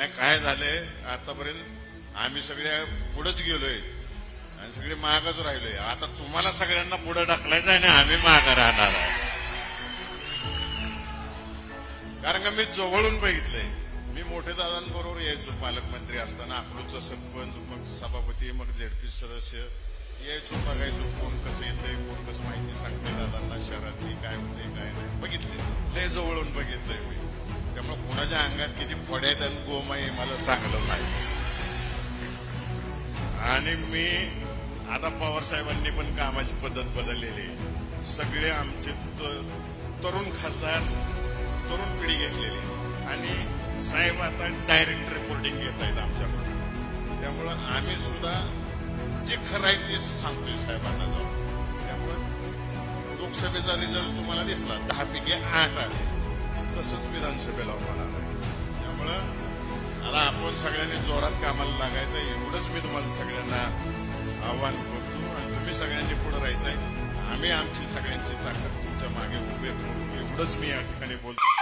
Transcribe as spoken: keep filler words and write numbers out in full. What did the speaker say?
काय झालंय आतापर्यंत आम्ही सगळे पुढेच गेलोय आणि सगळे मागच राहिलोय. आता तुम्हाला सगळ्यांना पुढे ढकलायचं आहे ना, आम्ही मागं राहणार आहे. कारण का मी जवळून बघितलंय. मी मोठे दादांबरोबर यायचो पालकमंत्री असताना, अकलूजचा सरपंच, मग सभापती, मग झेडपी सदस्य यायचो, बघायचो कोण कसं येतंय, कोण कसं माहिती सांगते दादांना शहरातली काय होते काय नाही बघितले, लय जवळून बघितलंय मी. त्यामुळे कोणाच्या अंगात किती फोड्यात आणि गोमाई मला चांगलं माहिती. आणि मी आता पवार साहेबांनी पण कामाची पद्धत बदललेली आहे. सगळे आमचे तरुण खासदार तरुण पिढी घेतलेली आणि साहेब आता डायरेक्ट रिपोर्टिंग घेत आहेत आमच्याकडून. त्यामुळं आम्ही सुद्धा जे खरं आहे ते सांगतोय साहेबांना जाऊन. त्यामुळं लोकसभेचा रिझल्ट तुम्हाला दिसला, दहा पैकी आठ आले, तसंच विधानसभेला होणार आहे. त्यामुळं आता आपण सगळ्यांनी जोरात कामाला लागायचं, एवढंच मी तुम्हाला सगळ्यांना आव्हान करतो. आणि तुम्ही सगळ्यांनी पुढे राहायचंय. आम्ही आमची सगळ्यांची ताकद तुमच्या मागे उभे करू, एवढंच मी या ठिकाणी बोलतो.